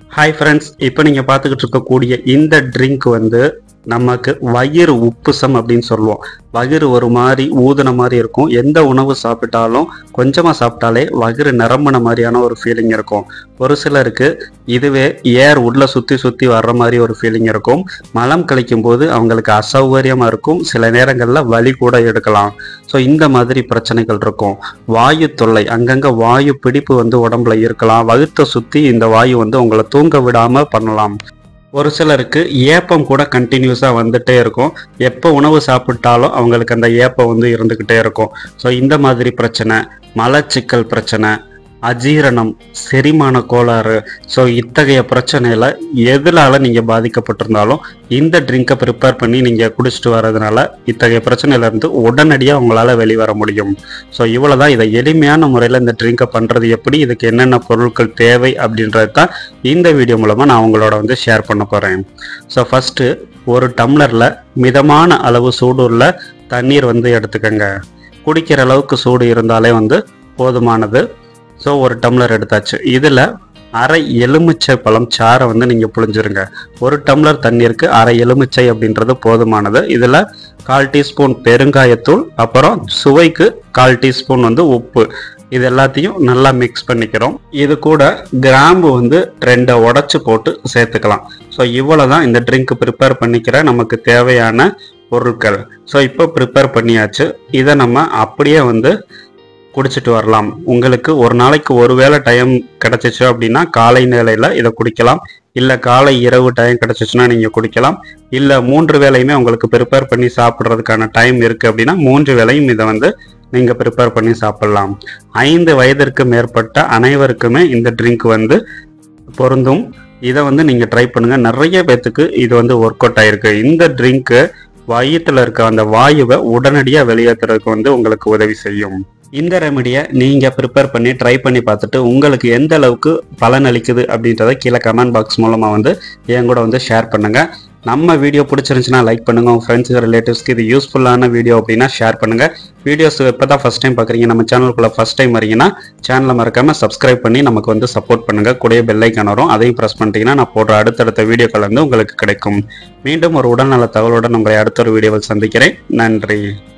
Hi friends, இப்போ நீங்கள் பார்த்துக்கிட்டு இருக்கக்கூடிய இந்த ட்ரிங்க் வந்து நமக்கு வயிறு உப்புசம் அப்படின்னு சொல்லுவோம். வயிறு ஒரு மாதிரி ஊதுன மாதிரி இருக்கும். எந்த உணவு சாப்பிட்டாலும் கொஞ்சமாக சாப்பிட்டாலே வயிறு நிரம்பின மாதிரியான ஒரு ஃபீலிங் இருக்கும். ஒரு சிலருக்கு இதுவே ஏர் உள்ள சுற்றி சுற்றி வர்ற மாதிரி ஒரு ஃபீலிங் இருக்கும். மலம் கழிக்கும் போது அவங்களுக்கு அசௌகரியமாக இருக்கும். சில நேரங்களில் வலி கூட எடுக்கலாம். ஸோ இந்த மாதிரி பிரச்சனைகள் இருக்கும். வாயு தொல்லை, அங்கங்கே வாயு பிடிப்பு வந்து உடம்புல இருக்கலாம். வயிற்றை சுற்றி இந்த வாயு வந்து உங்களை தூங்க விடாமல் பண்ணலாம். ஒரு சிலருக்கு ஏப்பம் கூட கண்டினியூஸாக வந்துட்டே இருக்கும். எப்போ உணவு சாப்பிட்டாலும் அவங்களுக்கு அந்த ஏப்பம் வந்து இருந்துக்கிட்டே இருக்கும். ஸோ இந்த மாதிரி பிரச்சனை, மலச்சிக்கல் பிரச்சனை, அஜீரணம், செரிமான கோளாறு, ஸோ இத்தகைய பிரச்சனையில் எதனால நீங்கள் பாதிக்கப்பட்டிருந்தாலும் இந்த ட்ரிங்கை ப்ரிப்பேர் பண்ணி நீங்கள் குடிச்சிட்டு வர்றதுனால இத்தகைய பிரச்சனையிலேருந்து உடனடியாக உங்களால் வெளிவர முடியும். ஸோ இவ்வளோ தான். இதை எளிமையான முறையில் இந்த ட்ரிங்கை பண்ணுறது எப்படி, இதுக்கு என்னென்ன பொருட்கள் தேவை அப்படின்றது தான் இந்த வீடியோ மூலமாக நான் உங்களோட வந்து ஷேர் பண்ண போகிறேன். ஸோ ஃபஸ்ட்டு ஒரு டம்ளரில் மிதமான அளவு சூடு உள்ள தண்ணீர் வந்து எடுத்துக்கோங்க. குடிக்கிற அளவுக்கு சூடு இருந்தாலே வந்து போதுமானது. ஸோ ஒரு டம்ளர் எடுத்தாச்சு. இதில் அரை எலுமிச்சை பழம் சாறை வந்து நீங்கள் புழிஞ்சிருங்க. ஒரு டம்ளர் தண்ணீருக்கு அரை எலுமிச்சை அப்படின்றது போதுமானது. இதில் 1/4 டீஸ்பூன் பெருங்காயத்தூள், அப்புறம் சுவைக்கு 1/4 டீஸ்பூன் வந்து உப்பு, இது எல்லாத்தையும் நல்லா மிக்ஸ் பண்ணிக்கிறோம். இது கூட கிராம்பு வந்து 2 உடைச்சு போட்டு சேர்த்துக்கலாம். ஸோ இவ்வளோ தான் இந்த ட்ரிங்க் ப்ரிப்பேர் பண்ணிக்கிற நமக்கு தேவையான பொருட்கள். ஸோ இப்போ ப்ரிப்பேர் பண்ணியாச்சு. இதை நம்ம அப்படியே வந்து குடிச்சிட்டு வரலாம். உங்களுக்கு ஒரு நாளைக்கு ஒரு வேளை டைம் கிடச்சிச்சு அப்படின்னா காலை நேலையில் இதை குடிக்கலாம். இல்லை காலை இரவு டைம் கிடச்சிச்சுன்னா நீங்கள் குடிக்கலாம். இல்லை 3 வேளையுமே உங்களுக்கு ப்ரிப்பேர் பண்ணி சாப்பிட்றதுக்கான டைம் இருக்குது அப்படின்னா 3 வேளையும் இதை வந்து நீங்கள் ப்ரிப்பேர் பண்ணி சாப்பிட்லாம். 5 வயதிற்கு மேற்பட்ட அனைவருக்குமே இந்த ட்ரிங்க் வந்து பொருந்தும். இதை வந்து நீங்கள் ட்ரை பண்ணுங்கள். நிறைய பேர்த்துக்கு இது வந்து ஒர்க் அவுட் ஆகிருக்கு. இந்த ட்ரிங்க்கு வயிற்றில் இருக்க அந்த வாயுவை உடனடியாக வெளியேற்றுறதுக்கு வந்து உங்களுக்கு உதவி செய்யும். இந்த ரெமடியை நீங்கள் ப்ரிப்பேர் பண்ணி ட்ரை பண்ணி பார்த்துட்டு உங்களுக்கு எந்த அளவுக்கு பலன் அளிக்குது அப்படின்றத கீழே கமெண்ட் பாக்ஸ் மூலமாக வந்து என் கூட வந்து ஷேர் பண்ணுங்கள். நம்ம வீடியோ பிடிச்சிருந்துச்சுன்னா லைக் பண்ணுங்கள். உங்கள் ஃப்ரெண்ட்ஸுக்கு ரிலேட்டிவ்ஸ்க்கு இது யூஸ்ஃபுல்லான வீடியோ அப்படின்னா ஷேர் பண்ணுங்கள். வீடியோஸ் இப்போ தான் ஃபஸ்ட் டைம் பார்க்குறீங்க, நம்ம சேனலுக்குள்ளே ஃபஸ்ட் டைம் வரீங்கன்னா சேனலை மறக்காமல் சப்ஸ்கிரைப் பண்ணி நமக்கு வந்து சப்போர்ட் பண்ணுங்கள். கூடயே பெல் ஐக்கான் வரும், அதையும் ப்ரெஸ் பண்ணிட்டீங்கன்னா நான் போடுற அடுத்தடுத்த வீடியோக்கள் வந்து உங்களுக்கு கிடைக்கும். மீண்டும் ஒரு உடல்நல தகவலுடன் உங்களை அடுத்த ஒரு வீடியோவில் சந்திக்கிறேன். நன்றி.